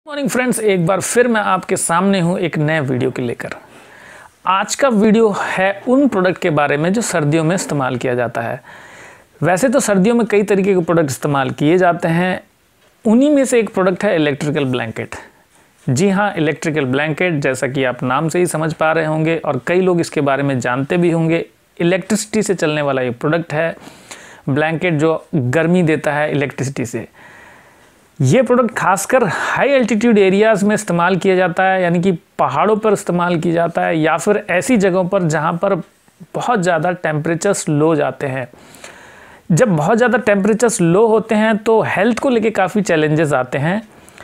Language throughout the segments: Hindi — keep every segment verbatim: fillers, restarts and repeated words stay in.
मॉर्निंग फ्रेंड्स, एक बार फिर मैं आपके सामने हूं एक नए वीडियो के लेकर। आज का वीडियो है उन प्रोडक्ट के बारे में जो सर्दियों में इस्तेमाल किया जाता है। वैसे तो सर्दियों में कई तरीके के प्रोडक्ट इस्तेमाल किए जाते हैं, उन्हीं में से एक प्रोडक्ट है इलेक्ट्रिकल ब्लैंकेट। जी हाँ, इलेक्ट्रिकल ब्लैंकेट, जैसा कि आप नाम से ही समझ पा रहे होंगे और कई लोग इसके बारे में जानते भी होंगे। इलेक्ट्रिसिटी से चलने वाला ये प्रोडक्ट है ब्लैंकेट, जो गर्मी देता है इलेक्ट्रिसिटी से। ये प्रोडक्ट खासकर हाई एल्टीट्यूड एरियाज़ में इस्तेमाल किया जाता है, यानी कि पहाड़ों पर इस्तेमाल किया जाता है या फिर ऐसी जगहों पर जहाँ पर बहुत ज़्यादा टेम्परेचर्स लो जाते हैं। जब बहुत ज़्यादा टेम्परेचर्स लो होते हैं तो हेल्थ को लेके काफ़ी चैलेंजेस आते हैं,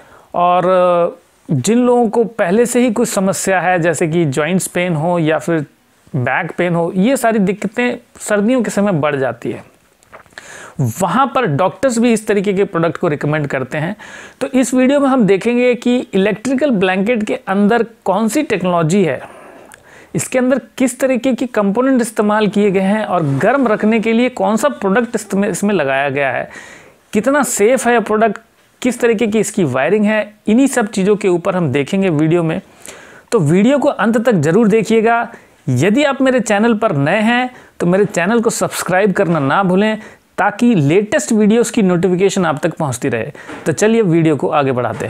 और जिन लोगों को पहले से ही कुछ समस्या है, जैसे कि जॉइंट्स पेन हो या फिर बैक पेन हो, ये सारी दिक्कतें सर्दियों के समय बढ़ जाती है। वहाँ पर डॉक्टर्स भी इस तरीके के प्रोडक्ट को रिकमेंड करते हैं। तो इस वीडियो में हम देखेंगे कि इलेक्ट्रिकल ब्लैंकेट के अंदर कौन सी टेक्नोलॉजी है, इसके अंदर किस तरीके की कंपोनेंट इस्तेमाल किए गए हैं और गर्म रखने के लिए कौन सा प्रोडक्ट इसमें लगाया गया है, कितना सेफ है प्रोडक्ट, किस तरीके की इसकी वायरिंग है, इन्हीं सब चीज़ों के ऊपर हम देखेंगे वीडियो में। तो वीडियो को अंत तक ज़रूर देखिएगा। यदि आप मेरे चैनल पर नए हैं तो मेरे चैनल को सब्सक्राइब करना ना भूलें, ताकि लेटेस्ट वीडियोस की नोटिफिकेशन आप तक पहुंचती रहे। तो चलिए वीडियो को आगे बढ़ाते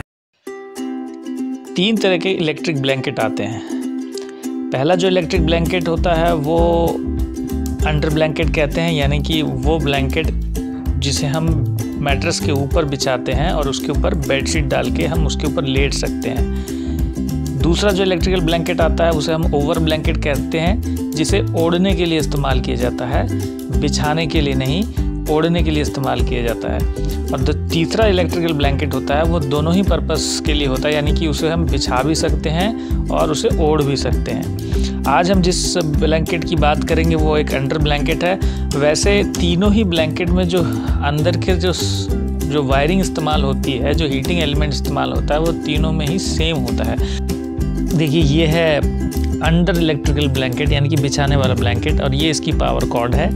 हैं। तीन तरह के इलेक्ट्रिक ब्लैंकेट आते हैं। पहला जो इलेक्ट्रिक ब्लैंकेट होता है वो अंडर ब्लैंकेट कहते हैं, यानी कि वो ब्लैंकेट जिसे हम मैट्रेस के ऊपर बिछाते हैं और उसके ऊपर बेडशीट डाल के हम उसके ऊपर लेट सकते हैं। दूसरा जो इलेक्ट्रिकल ब्लैंकेट आता है उसे हम ओवर ब्लैंकेट कहते हैं, जिसे ओढ़ने के लिए इस्तेमाल किया जाता है, बिछाने के लिए नहीं, ओढ़ने के लिए इस्तेमाल किया जाता है। और जो तीसरा इलेक्ट्रिकल ब्लैंकेट होता है वो दोनों ही पर्पस के लिए होता है, यानी कि उसे हम बिछा भी सकते हैं और उसे ओढ़ भी सकते हैं। आज हम जिस ब्लैंकेट की बात करेंगे वो एक अंडर ब्लैंकेट है। वैसे तीनों ही ब्लैंकेट में जो अंदर के जो जो वायरिंग इस्तेमाल होती है, जो हीटिंग एलिमेंट इस्तेमाल होता है, वो तीनों में ही सेम होता है। देखिए, ये है अंडर इलेक्ट्रिकल ब्लैंकेट, यानी कि बिछाने वाला ब्लैंकेट, और ये इसकी पावर कॉर्ड है।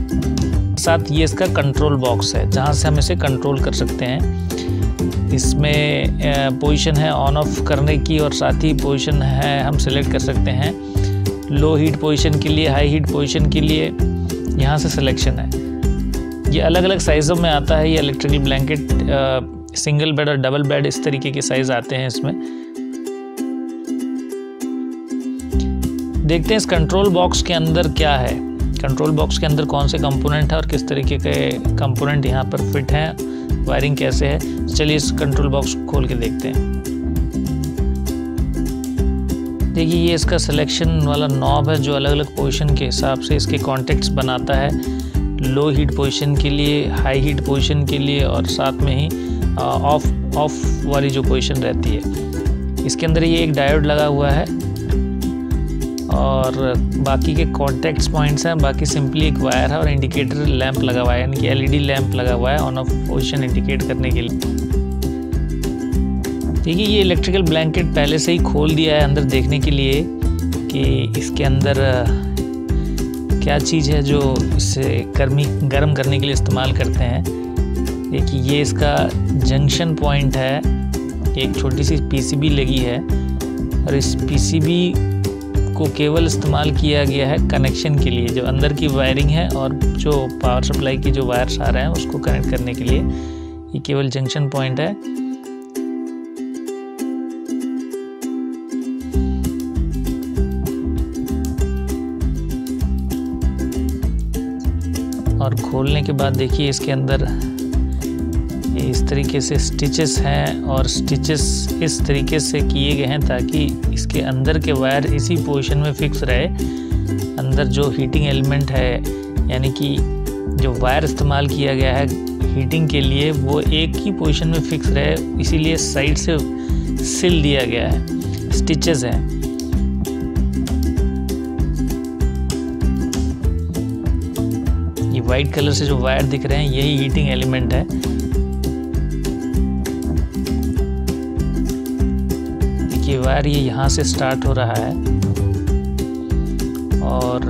साथ ये इसका कंट्रोल बॉक्स है, जहाँ से हम इसे कंट्रोल कर सकते हैं। इसमें पोजीशन है ऑन ऑफ करने की, और साथ ही पोजीशन है हम सेलेक्ट कर सकते हैं लो हीट पोजीशन के लिए, हाई हीट पोजीशन के लिए, यहाँ से सिलेक्शन है। ये अलग अलग साइज़ों में आता है। ये इलेक्ट्रिकल ब्लैंकेट सिंगल बेड और डबल बेड, इस तरीके के साइज़ आते हैं इसमें। देखते हैं इस कंट्रोल बॉक्स के अंदर क्या है, कंट्रोल बॉक्स के अंदर कौन से कंपोनेंट है और किस तरीके के कंपोनेंट यहाँ पर फिट हैं, वायरिंग कैसे है। चलिए इस कंट्रोल बॉक्स खोल के देखते हैं। देखिए, ये इसका सिलेक्शन वाला नॉब है, जो अलग अलग पोजीशन के हिसाब से इसके कॉन्टेक्ट्स बनाता है, लो हीट पोजीशन के लिए, हाई हीट पोजीशन के लिए, और साथ में ही ऑफ ऑफ वाली जो पोजीशन रहती है। इसके अंदर ये एक डायोड लगा हुआ है और बाकी के कॉन्टैक्ट्स पॉइंट्स हैं। बाकी सिंपली एक वायर है और इंडिकेटर लैंप लगा हुआ है, यानी कि एलईडी लैंप लगा हुआ है ऑन ऑफ पोजीशन इंडिकेट करने के लिए। देखिए, ये इलेक्ट्रिकल ब्लैंकेट पहले से ही खोल दिया है अंदर देखने के लिए कि इसके अंदर क्या चीज़ है जो इसे गर्मी गर्म करने के लिए इस्तेमाल करते हैं। देखिए, ये इसका जंक्शन पॉइंट है, एक छोटी सी पीसीबी लगी है, और इस पीसीबी को केवल इस्तेमाल किया गया है कनेक्शन के लिए, जो अंदर की वायरिंग है और जो पावर सप्लाई की जो वायर्स आ रहे हैं उसको कनेक्ट करने के लिए ये केवल जंक्शन पॉइंट है। और खोलने के बाद देखिए इसके अंदर इस तरीके से स्टिचेस हैं, और स्टिचेस इस तरीके से किए गए हैं ताकि इसके अंदर के वायर इसी पोजीशन में फिक्स रहे। अंदर जो हीटिंग एलिमेंट है, यानी कि जो वायर इस्तेमाल किया गया है हीटिंग के लिए, वो एक ही पोजीशन में फिक्स रहे, इसीलिए साइड से सिल दिया गया है, स्टिचेस हैं। ये वाइट कलर से जो वायर दिख रहे हैं यही हीटिंग एलिमेंट है। ये वायर ये यहाँ से स्टार्ट हो रहा है और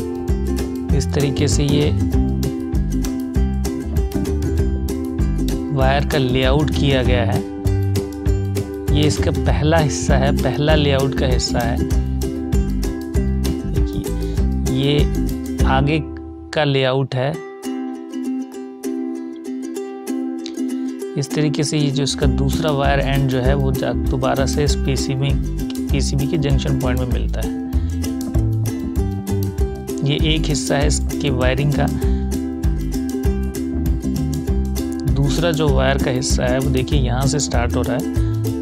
इस तरीके से ये वायर का लेआउट किया गया है। ये इसका पहला हिस्सा है, पहला लेआउट का हिस्सा है। देखिए ये आगे का लेआउट है। इस तरीके से ये जो इसका दूसरा वायर एंड जो है वो दोबारा से इस पीसीबी पीसीबी के जंक्शन पॉइंट में मिलता है। ये एक हिस्सा है इसके वायरिंग का। दूसरा जो वायर का हिस्सा है वो देखिए यहाँ से स्टार्ट हो रहा है।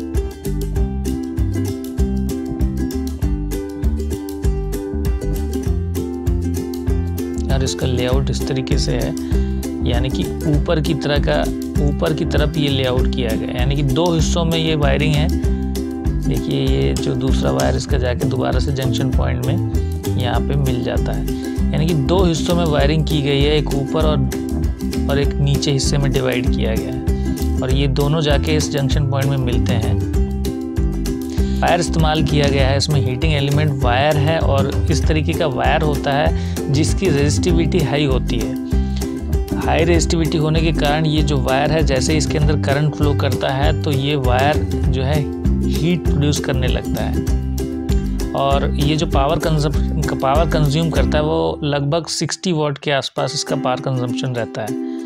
और इसका लेआउट इस तरीके से है, यानी कि ऊपर की तरह का ऊपर की तरफ ये लेआउट किया गया, यानी कि दो हिस्सों में ये वायरिंग है। देखिए ये जो दूसरा वायर इसका जाके दोबारा से जंक्शन पॉइंट में यहाँ पे मिल जाता है, यानी कि दो हिस्सों में वायरिंग की गई है, एक ऊपर और और एक नीचे हिस्से में डिवाइड किया गया है, और ये दोनों जाके इस जंक्शन पॉइंट में मिलते हैं। वायर इस्तेमाल किया गया है, इसमें हीटिंग एलिमेंट वायर है, और इस तरीके का वायर होता है जिसकी रेजिस्टिविटी हाई होती है। हाई रेजिस्टिविटी होने के कारण ये जो वायर है, जैसे इसके अंदर करंट फ्लो करता है तो ये वायर जो है हीट प्रोड्यूस करने लगता है, और ये जो पावर कंजम पावर कंज्यूम करता है वो लगभग साठ वाट के आसपास इसका पावर कंजम्पशन रहता है।